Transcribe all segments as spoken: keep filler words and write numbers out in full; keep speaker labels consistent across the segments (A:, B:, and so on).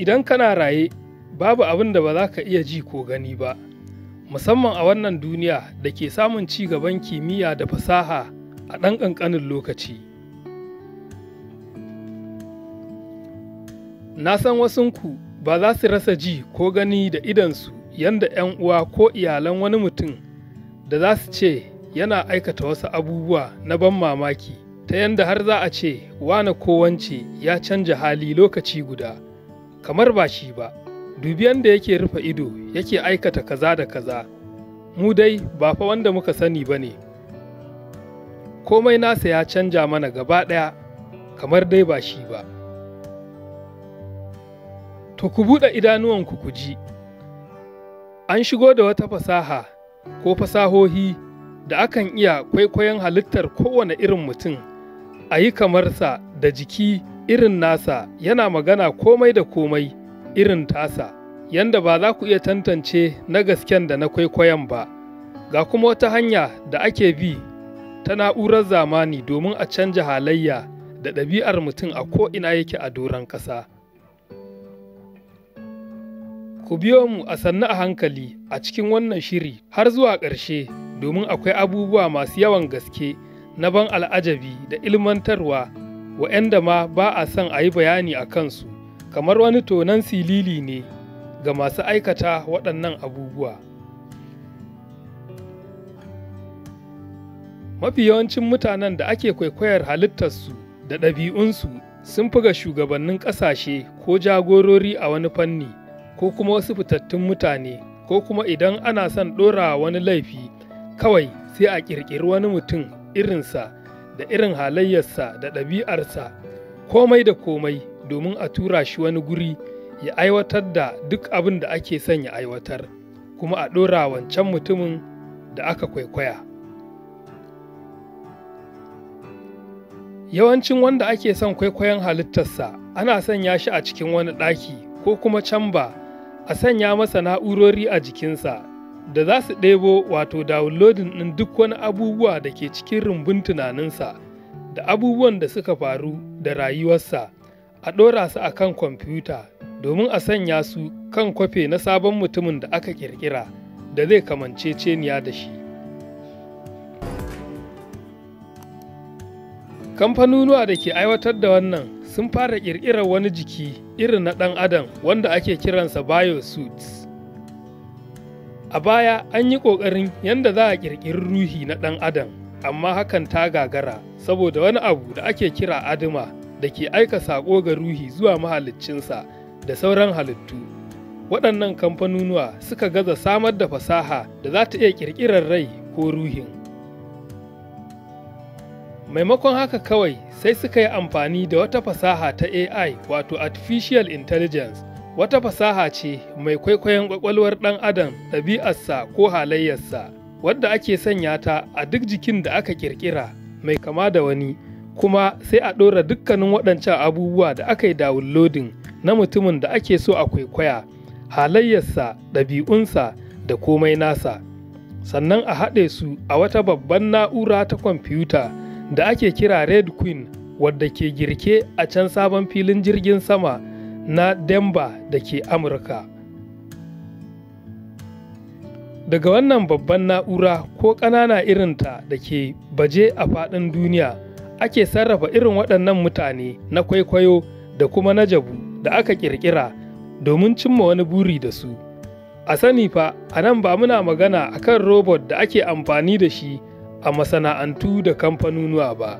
A: Idan kana raye, babu abin da ba za ka iya ji ko gani ba, musamman a wannan duniya da ke samun ci gaban kimiyya da fasaha a ɗan ƙanƙanin lokaci. Na san wasunku ba za su rasa ji ko gani da idansu yanda ‘yan uwa ko iyalan wani mutum da za su ce yana aikata wasu abubuwa na ban mamaki, ta yanda har za a ce wane ko wance ya canja hali lokaci guda, kamar ba shi ba, dubi yanda yake rufe ido yake aikata kaza da kaza, mu dai ba fa wanda muka sani ba ne. Komai nasa ya canja mana gaba ɗaya, kamar dai ba shi ba. To ku buɗe idanuwanku ku ji, an shigo da wata fasaha ko fasahohi da akan iya kwaikwayon halittar kowane irin mutum, a yi kamarsa da jiki irin nasa, yana magana komai da komai irin tasa, yanda ba za ku iya tantance na gasken da na kwaikwayon ba. Ga kuma wata hanya da ake bi ta na'urar zamani domin a canja halayya da ɗabi'ar mutum a ko'ina yake a doron ƙasa. Ku biyo mu a sannu a hankali a cikin wannan shiri har zuwa ƙarshe, domin akwai abubuwa masu yawan gaske na ban al'ajabi da ilmantarwa wa'yanda ma ba a son a yi bayani a kansu, kamar wani tonon silili ne ga masu aikata waɗannan abubuwa. Mafi yawancin mutanen da ake kwaikwayar halittarsu da ɗabi'unsu sun fi ga shugabannin ƙasashe ko jagorori a wani fanni, ko kuma wasu fitattun mutane, ko kuma idan ana son ɗora wani laifi, kawai sai a ƙirƙiri wani mutum irinsa da irin halayyarsa da ɗabi'arsa, komai da komai, domin a tura shi wani guri ya aiwatar da duk abin da ake son ya aiwatar, kuma a ɗora wancan mutumin da aka kwaikwaya. Yawancin wanda ake son kwaikwayon halittarsa ana sanya shi a cikin wani ɗaki ko kuma camba, a sanya masa na'urori a jikinsa da za su ɗebo wato downloading ɗin duk wani abubuwa da ke cikin rumbun tunaninsa da abubuwan da suka faru da rayuwarsa, a ɗora su a kan kwamfuta domin a sanya su kan kwafe na sabon mutumin da aka ƙirƙira da zai kamanceceniya da shi. Kamfanonuwa da ke aiwatar da wannan sun fara ƙirƙirar wani jiki irin na ɗan adam wanda ake kiransa biosuits. A baya an yi ƙoƙarin yadda za a ƙirƙiri ruhi na ɗan adam, amma hakan ta gagara saboda wani abu da ake kira adima da ke aika saƙo ga ruhi zuwa mahaliccinsa da sauran halittu. Waɗannan kamfanonuwa suka gaza samar da fasaha da za ta iya ƙirƙirar rai ko ruhin. Maimakon haka kawai sai suka yi amfani da wata fasaha ta A I wato Artificial Intelligence, wata fasaha ce mai kwaikwayon ƙwaƙwalwar ɗan adam, ɗabi'arsa ko halayyarsa, wadda ake sanya ta a duk jikin da aka ƙirƙira mai kama da wani, kuma sai a ɗora dukkanin waɗancan abubuwa da aka yi downloading na mutumin da ake so a kwaikwaya, halayyarsa, ɗabi'unsa da komai nasa, sannan a haɗe su a wata babban na'ura ta kwamfuta da ake kira Red Queen, wadda ke girke a can sabon filin jirgin sama na Denver da ke Amurka. Daga wannan babban na'ura ko ƙanana irinta da ke baje a faɗin duniya, ake sarrafa irin waɗannan mutane na kwaikwayo da kuma na jabu da aka ƙirƙira domin cimma wani buri da su. A sani fa, a nan ba muna magana akan robot da ake amfani da shi a masana'antu da kamfanonuwa ba.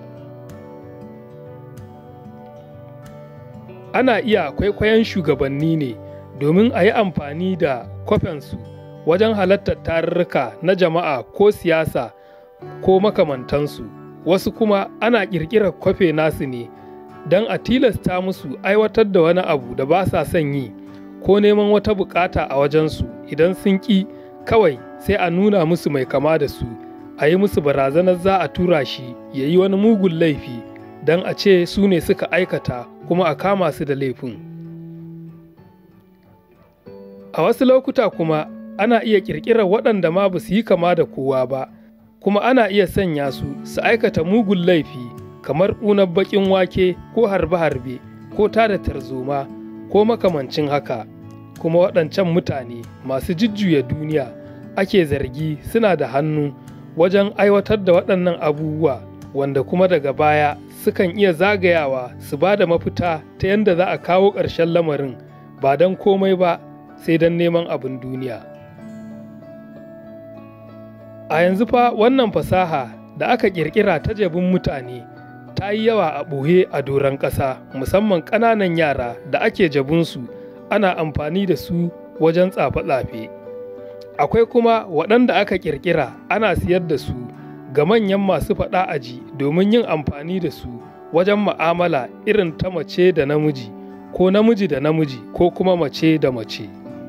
A: Ana iya kwaikwayon shugabanni ne domin a yi amfani da kwafensu wajen halartar tarurruka na jama'a ko siyasa ko makamantansu. Wasu kuma ana ƙirƙirar kwafe nasu ne don a tilasta musu aiwatar da wani abu da ba sa son yi ko neman wata bukata a wajensu. Idan sun ƙi, kawai sai a nuna musu mai kama da su, a yi musu barazanar za a tura shi ya yi wani mugun laifi don a ce su ne suka aikata kuma a kama su da laifin. A wasu lokuta kuma ana iya ƙirƙirar waɗanda ma ba su yi kama da kowa ba, kuma ana iya sanya su su aikata mugun laifi kamar ƙunar baƙin wake ko harbe-harbe ko tada tarzoma ko makamancin haka, kuma waɗancan mutane masu jujjuya duniya ake zargi suna da hannu wajen aiwatar da waɗannan abubuwa, wanda kuma daga baya sukan iya zagayawa su ba da mafita ta yadda za a kawo ƙarshen lamarin ba don komai ba sai don neman abin duniya. A yanzu fa wannan fasaha da aka ƙirƙira ta jabin mutane ta yi yawa a ɓoye a doron ƙasa, musamman ƙananan yara da ake jabinsu ana amfani da su wajen tsafe-tsafe. Akwai kuma waɗanda aka ƙirƙira ana siyar da su ga manyan masu faɗa aji domin yin amfani da su wajen ma'amala irin ta mace da namiji, ko namiji da namiji, ko kuma mace da mace.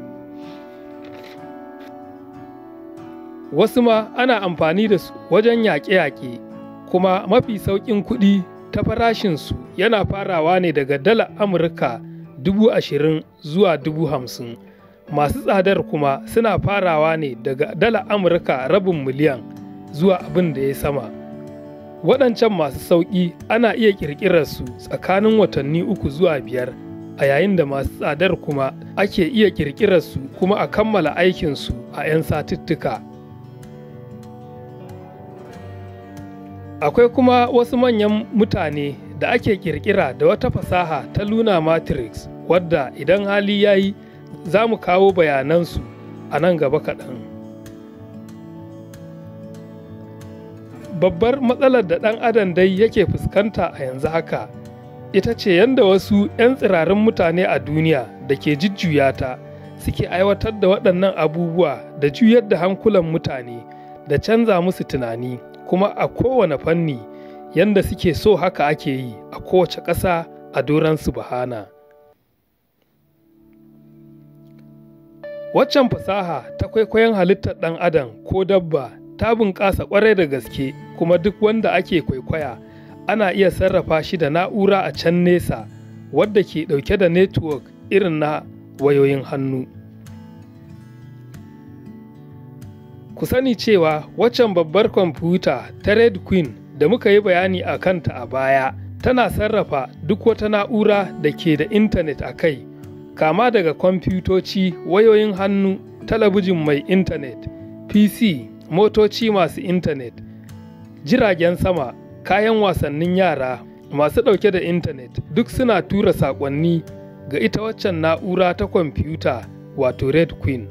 A: Wasu ma ana amfani da su wajen yaƙe-yaƙe, kuma mafi sauƙin kuɗi ta farashinsu yana farawa ne daga dala Amurka dubu ashirin zuwa dubu hamsin. Masu tsadar kuma suna farawa ne daga dala Amurka rabin miliyan zuwa abin da ya sama. Waɗancan masu sauƙi ana iya ƙirƙirarsu tsakanin watanni uku zuwa biyar, a yayin da masu tsadar kuma ake iya ƙirƙirarsu kuma a kammala aikinsu a ‘yan satuttuka. Akwai kuma wasu manyan mutane da ake ƙirƙira da wata fasaha ta Lunar Matrix, wadda idan hali ya yi za mu kawo bayanansu a nan gaba kaɗan. Babbar matsalar da ɗan adam dai yake fuskanta a yanzu haka ita ce yadda wasu ‘yan tsirarin mutane a duniya da ke jujjuya ta suke aiwatar da waɗannan abubuwa da juyar da hankulan mutane da canza musu tunani, kuma a kowane fanni yadda suke so haka ake yi a kowace ƙasa a doron subhana. Waccan fasaha ta kwaikwayon halittar ɗan adam ko dabba ta bunƙasa ƙwarai da gaske, kuma duk wanda ake kwaikwaya ana iya sarrafa shi da na'ura a can nesa wadda ke ɗauke da network irin na wayoyin hannu. Ku sani cewa waccan babbar kwamfuta ta Red Queen da muka yi bayani a kanta a baya tana sarrafa duk wata na'ura da ke da intanet a kai, kama daga kwamfutoci, wayoyin hannu, talabijin mai intanet, P C, motoci masu intanet, jiragen sama, kayan wasannin yara masu ɗauke da intanet, duk suna tura saƙonni ga ita waccan na'ura ta kwamfuta wato Red Queen.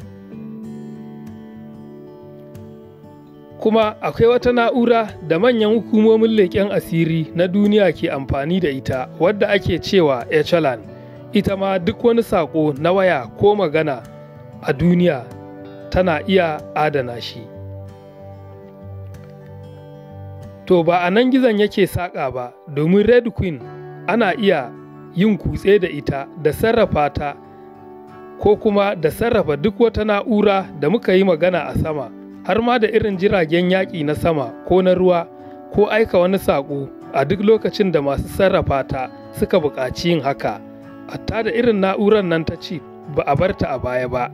A: Kuma akwai wata na'ura da manyan hukumomin leƙen asiri na duniya ke amfani da ita wadda ake cewa Echelon. Ita ma duk wani saƙo na waya ko magana a duniya tana iya adana shi. To ba a nan gizon yake saƙa ba, domin Red Queen ana iya yin kutse da ita da sarrafa ta, ko kuma da sarrafa duk wata na'ura da muka yi magana a sama, har ma da irin jiragen yaƙi na sama ko na ruwa, ko aika wani saƙo a duk lokacin da masu sarrafa ta suka buƙaci yin haka. Hatta da irin na'urar nan ta chip ba a bar ta a baya ba.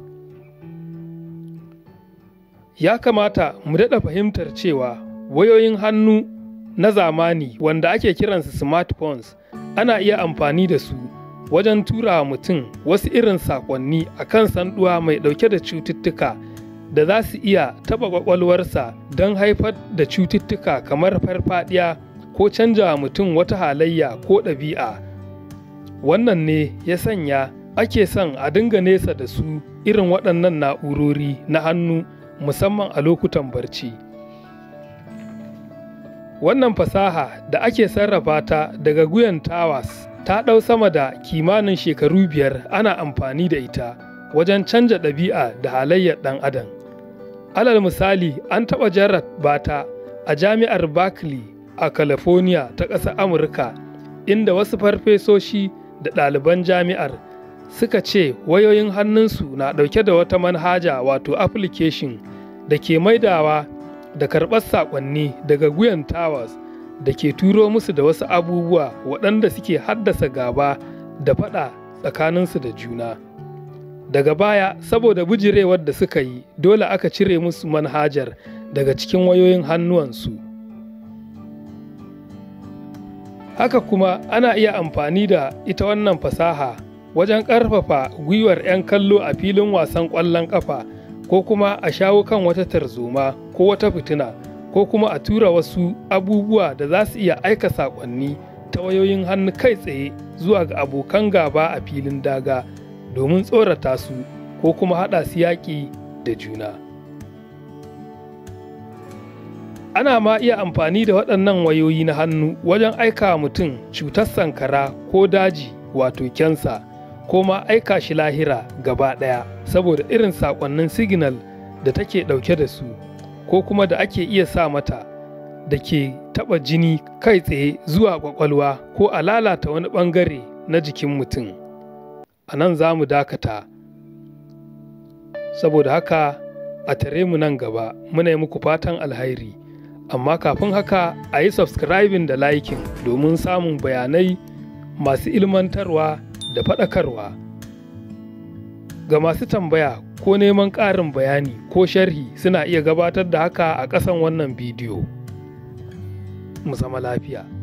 A: Ya kamata mu daɗa fahimtar cewa wayoyin hannu na zamani wanda ake kiransu smartphones ana iya amfani da su wajen tura wa mutum wasu irin saƙonni a kan sanduwa mai ɗauke da cututtuka da za su iya taɓa ƙwaƙwalwarsa don haifar da cututtuka kamar farfaɗiya ko canja wa mutum wata halayya ko ɗabi'a. Wannan ne ya sanya ake son a dinga nesa da su irin waɗannan na'urori na hannu, musamman a lokutan barci. Wannan fasaha da ake sarrafa ta daga Guyan Towers ta ɗau sama da kimanin shekaru biyar ana amfani da ita wajen canja ɗabi'a da halayyar ɗan adam. Alal misali, an taɓa jarraba ta a jami'ar Berkeley a California ta ƙasar Amurka, inda wasu farfesoshi da ɗaliban jami'ar suka ce wayoyin hannunsu na ɗauke da wata manhaja wato application da ke maidawa da karɓar saƙonni daga Guyan Towers da ke turo musu da wasu abubuwa waɗanda suke haddasa gaba da faɗa tsakaninsu da juna. Daga baya, saboda bijirewar da suka yi, dole aka cire musu manhajar daga cikin wayoyin hannuwansu. Haka kuma ana iya amfani da ita wannan fasaha wajen ƙarfafa gwiwar 'yan kallo a filin wasan ƙwallon ƙafa, ko kuma a shawo kan wata tarzoma ko wata fitina, ko kuma a tura wasu abubuwa da za su iya aika saƙonni ta wayoyin hannu kai tsaye zuwa ga abokan gaba a filin daga domin tsorata su ko kuma haɗa su yaƙi da juna. Ana ma iya amfani da waɗannan wayoyi na hannu wajen aika mutum cutar sankara ko daji wato kyansa, ko ma aika shi lahira gaba ɗaya saboda irin saƙonnin signal da take ɗauke da su, ko kuma da ake iya sa mata da ke taɓa jini kai tsaye zuwa ƙwaƙwalwa ko a lalata wani ɓangare na jikin mutum. A nan za mu dakata, saboda haka a tare mu nan gaba. Muna yi muku fatan alhairi, amma kafin haka a yi subscribing da liking domin samun bayanai masu ilmantarwa da faɗakarwa. Ga masu tambaya ko neman ƙarin bayani ko sharhi suna iya gabatar da haka a ƙasan wannan bidiyo. Mu zama lafiya.